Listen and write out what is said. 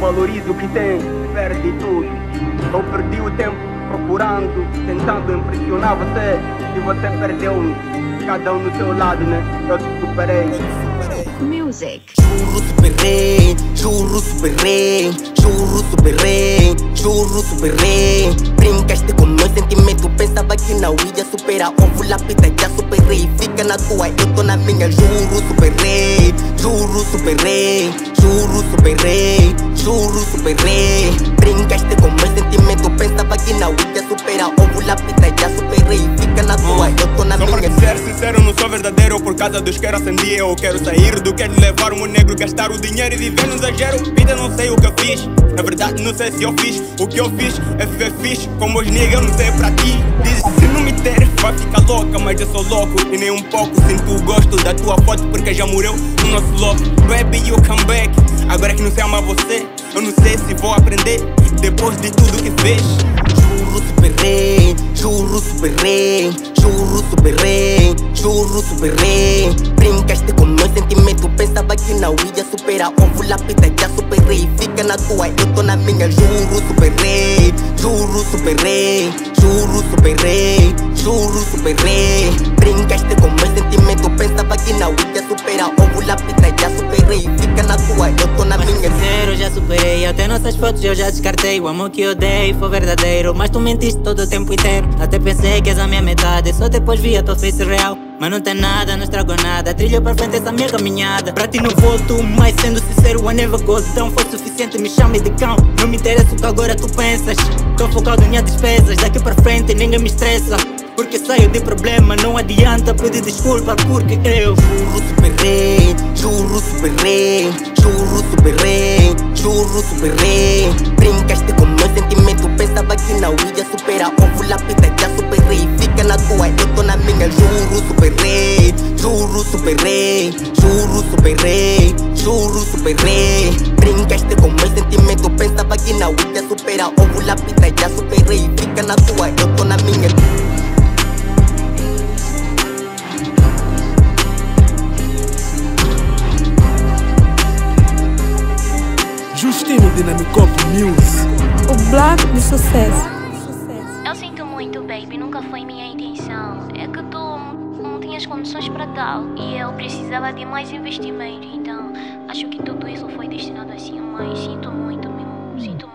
valoriza o que tem, perde tudo. Eu perdi o tempo procurando, tentando impressionar você, e você perdeu-me. Cada um no seu lado, né? Eu te superei. Music. Churro super rei, churro super rei, churro super rei, churro super rei. Brincaste com meu sentimento, pensava que não ia superar. Ovo lapida, já superei. Fica na tua, eu tô na minha. Juro super rei, juro super rei, juro super rei, juro super rei. Brincaste com meu sentimento, pensava que não ia superar. Ovo lapida, já superei. Fica na tua, eu tô na minha. Só pra ser sincero, não sou verdadeiro. Por causa dos quero acender, eu quero sair do quero levar o meu negro, gastar o dinheiro e viver no exagero. Vida, não sei o que eu fiz, na verdade não sei se eu fiz. O que eu fiz é viver fixe, como os niggas, eu não sei pra ti. Dizes se não me deres vai ficar louca, mas eu sou louco e nem um pouco. Sinto o gosto da tua foto porque já morreu o nosso love. Baby, you come back, agora que não sei amar você, eu não sei se vou aprender depois de tudo que fez. Churro super rei, churro super rei, churro super rei, churro super rei. Brincaste com meu sentimento, pensava que não ia superar. Ovo lapida, já superei. Fica na tua, eu tô na minha. Juro super rei, juro super rei, juro super rei, juro super rei. Brincaste com meu sentimento, pensava que não ia superar. Ovo lapida, já superei. Fica na tua, eu tô na minha. Eu já superei, até nossas fotos eu já descartei. O amor que eu dei foi verdadeiro, mas tu mentiste todo o tempo inteiro. Até pensei que és a minha metade, só depois vi a tua face real. Mas não tem nada, não estragou nada. Trilha pra frente essa minha caminhada. Pra ti não volto, mas sendo sincero, I never go down. Foi suficiente, me chame de cão. Não me interessa o que agora tu pensas. Tô focado em minhas despesas. Daqui pra frente ninguém me estressa, porque saio de problema, não adianta pedir desculpa, porque eu Churro super rei, churro super rei, churro super rei, churro super rei. Brincaste com meu sentimento, pensava que não ia superar. Ovo lapida, já superei. Fica na tua, eu tô na minha. Juro super rei, juro super rei, juro super rei, juro super rei. Brincaste com meu sentimento, pensava que não ia superar. Ovo lapida, já superei. Fica na tua, eu tô na minha. Justino Dinamicop Music. O bloco de sucesso. Eu sinto muito, baby, nunca foi minha intenção. É que tu não tinhas condições para tal e eu precisava de mais investimento. Então, acho que tudo isso foi destinado assim, mas sinto muito mesmo, sinto muito.